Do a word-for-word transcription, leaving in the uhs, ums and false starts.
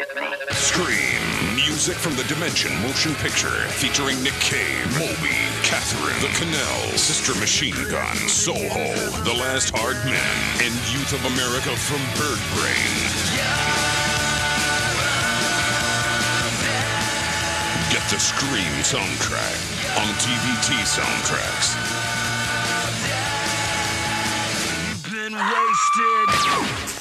Scream. Music from the Dimension Motion Picture featuring Nick Cave, Moby, Catherine, The Canals, Sister Machine Gun, Soho, The Last Hard Men, and Youth of America from Bird Brain. Get the Scream soundtrack on T V T Soundtracks. You've been wasted.